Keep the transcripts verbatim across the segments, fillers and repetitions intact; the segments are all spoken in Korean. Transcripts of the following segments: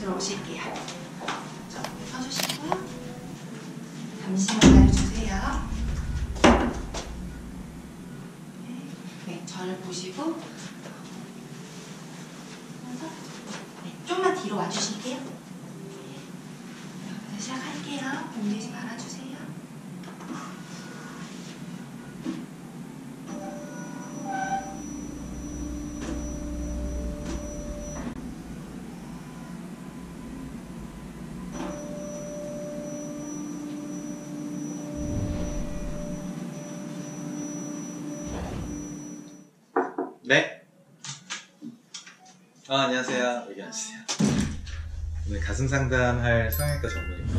들어오실게요. 자, 서주시고요. 잠시만 기다려주세요. 네, 네, 저를 보시고 네, 좀만 뒤로 와주실게요. 네, 시작할게요. 움직이지 말아주세요. 네. 아, 안녕하세요. 여기 앉으세요. 오늘 가슴 상담할 성형외과 전문의입니다.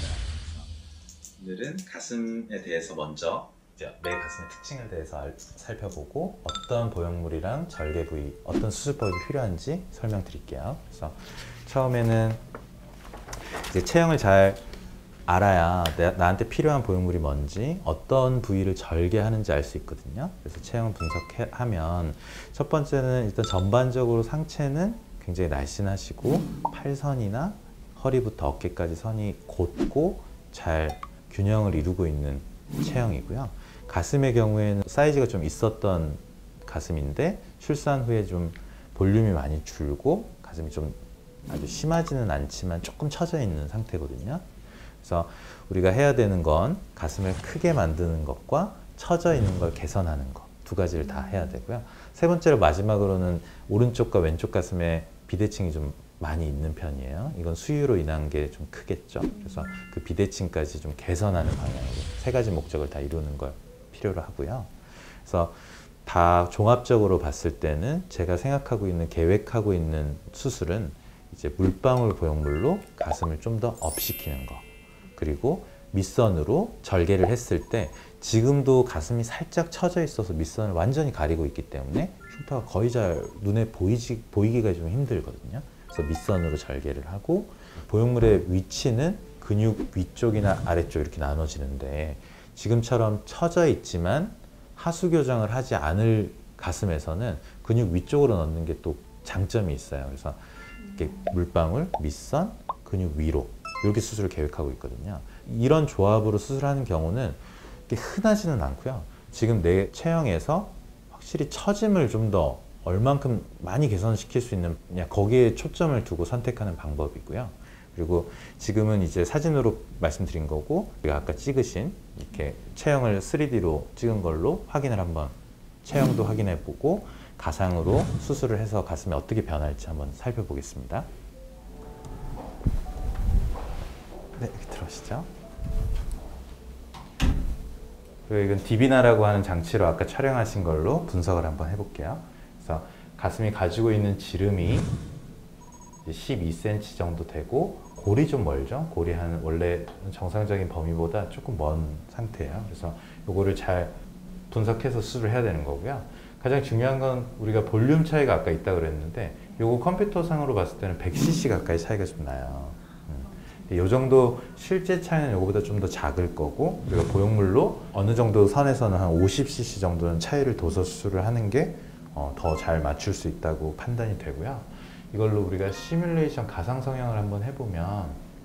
오늘은 가슴에 대해서 먼저 내 가슴의 특징에 대해서 알, 살펴보고 어떤 보형물이랑 절개 부위, 어떤 수술법이 필요한지 설명드릴게요. 그래서 처음에는 이제 체형을 잘 알아야 내, 나한테 필요한 보형물이 뭔지, 어떤 부위를 절개하는지 알 수 있거든요. 그래서 체형을 분석하면 첫 번째는 일단 전반적으로 상체는 굉장히 날씬하시고 팔선이나 허리부터 어깨까지 선이 곧고 잘 균형을 이루고 있는 체형이고요. 가슴의 경우에는 사이즈가 좀 있었던 가슴인데 출산 후에 좀 볼륨이 많이 줄고 가슴이 좀 아주 심하지는 않지만 조금 처져 있는 상태거든요. 그래서 우리가 해야 되는 건 가슴을 크게 만드는 것과 처져 있는 걸 개선하는 것 두 가지를 다 해야 되고요. 세 번째로 마지막으로는 오른쪽과 왼쪽 가슴에 비대칭이 좀 많이 있는 편이에요. 이건 수유로 인한 게 좀 크겠죠. 그래서 그 비대칭까지 좀 개선하는 방향으로 세 가지 목적을 다 이루는 걸 필요로 하고요. 그래서 다 종합적으로 봤을 때는 제가 생각하고 있는, 계획하고 있는 수술은 이제 물방울 보형물로 가슴을 좀 더 업시키는 거, 그리고 밑선으로 절개를 했을 때 지금도 가슴이 살짝 처져 있어서 밑선을 완전히 가리고 있기 때문에 흉터가 거의 잘 눈에 보이지, 보이기가 좀 힘들거든요. 그래서 밑선으로 절개를 하고, 보형물의 위치는 근육 위쪽이나 아래쪽 이렇게 나눠지는데 지금처럼 처져 있지만 하수 교정을 하지 않을 가슴에서는 근육 위쪽으로 넣는 게 또 장점이 있어요. 그래서 이렇게 물방울, 밑선, 근육 위로 이렇게 수술을 계획하고 있거든요. 이런 조합으로 수술하는 경우는 흔하지는 않고요. 지금 내 체형에서 확실히 처짐을 좀 더 얼만큼 많이 개선시킬 수 있느냐, 거기에 초점을 두고 선택하는 방법이고요. 그리고 지금은 이제 사진으로 말씀드린 거고, 우리가 아까 찍으신 이렇게 체형을 쓰리디로 찍은 걸로 확인을 한번, 체형도 확인해 보고 가상으로 수술을 해서 가슴이 어떻게 변할지 한번 살펴보겠습니다. 네, 이렇게 들어오시죠. 그리고 이건 디비나라고 하는 장치로 아까 촬영하신 걸로 분석을 한번 해볼게요. 그래서 가슴이 가지고 있는 지름이 십이 센티미터 정도 되고, 골이 좀 멀죠? 골이 한 원래 정상적인 범위보다 조금 먼 상태예요. 그래서 이거를 잘 분석해서 수술을 해야 되는 거고요. 가장 중요한 건 우리가 볼륨 차이가 아까 있다고 그랬는데, 요거 컴퓨터상으로 봤을 때는 백 씨씨 가까이 차이가 좀 나요. 이 정도 실제 차이는 이거보다 좀 더 작을 거고, 그리고 보형물로 어느 정도 선에서는 한 오십 씨씨 정도는 차이를 둬서 수술을 하는 게 더 잘 맞출 수 있다고 판단이 되고요. 이걸로 우리가 시뮬레이션 가상 성형을 한번 해보면,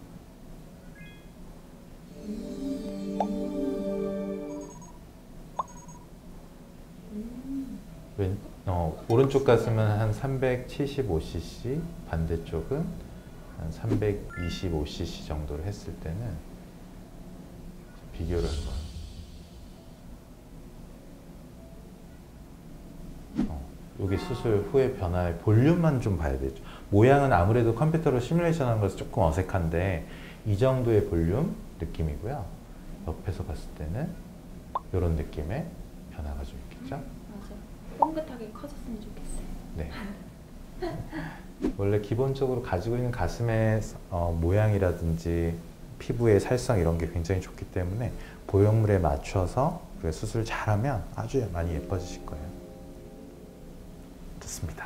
왼, 어, 오른쪽 가슴은 한 삼백칠십오 씨씨, 반대쪽은 한 삼백이십오 씨씨 정도를 했을 때는 비교를 한번, 어, 여기 수술 후의 변화의 볼륨만 좀 봐야 되죠. 모양은 아무래도 컴퓨터로 시뮬레이션 하는 것은 조금 어색한데 이 정도의 볼륨 느낌이고요. 옆에서 봤을 때는 이런 느낌의 변화가 좀 있겠죠. 맞아요. 뽕긋하게 커졌으면 좋겠어요. 네. 원래 기본적으로 가지고 있는 가슴의 어, 모양이라든지 피부의 살성 이런 게 굉장히 좋기 때문에 보형물에 맞춰서 수술을 잘하면 아주 많이 예뻐지실 거예요. 좋습니다.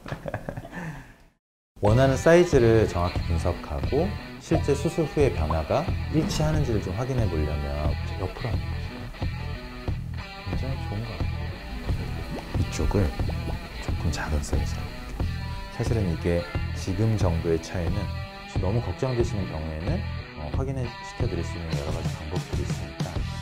원하는 사이즈를 정확히 분석하고 실제 수술 후의 변화가 일치하는지를 좀 확인해 보려면 옆으로 하는 거죠. 굉장히 좋은 것 같아요. 이쪽을 조금 작은 사이즈. 사실은 이게 지금 정도의 차이는 너무 걱정되시는 경우에는 어, 확인을 시켜드릴 수 있는 여러 가지 방법들이 있으니까